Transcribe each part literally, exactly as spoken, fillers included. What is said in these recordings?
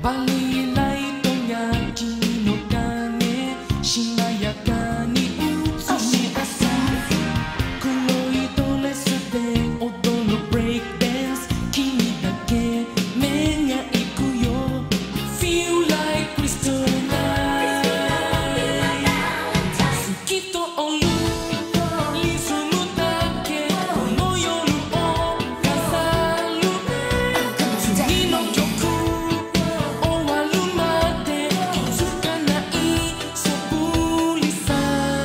バリライトが君の影しなやかに映し出す黒いドレスで踊るブレイクダンス君だけ目が行くよ Feel like crystal night 透き通るリズムだけこの夜を飾る次の曲終わるまで気づかないサブリさ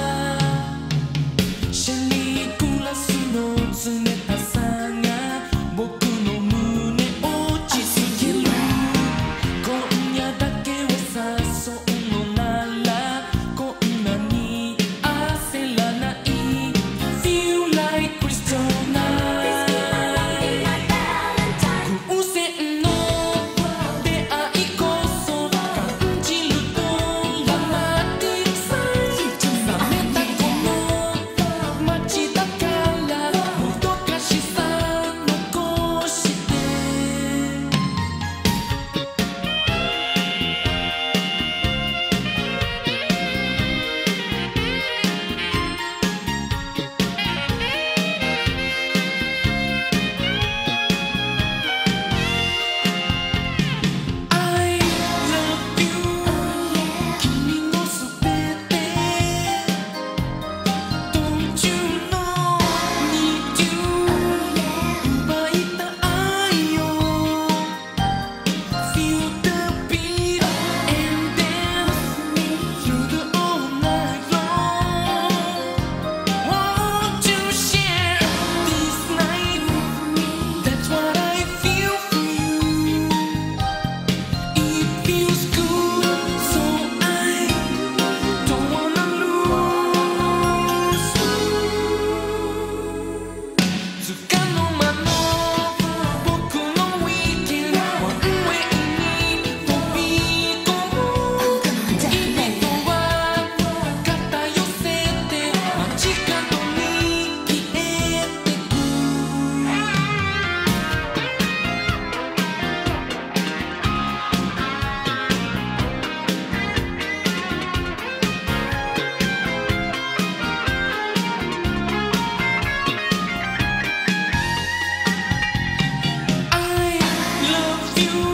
シェリーグラスの冷たさが僕の胸を打ちつける今夜だけを誘うのならこんなに焦らない Feel like crystal night 偶然の出会いこそ感じるドラマティックさ冷めたこの街だからもどかしさ残してI love you 君のすべて Don't you know need you 奪いた愛よ Feel the beat and dance through the all night long Won't you share this night That's what I feel for you It feels good so I don't wanna lose つかの間の僕のウィーケンドワンウェイに飛び込む意味とは肩寄せて街角に消えてくI love you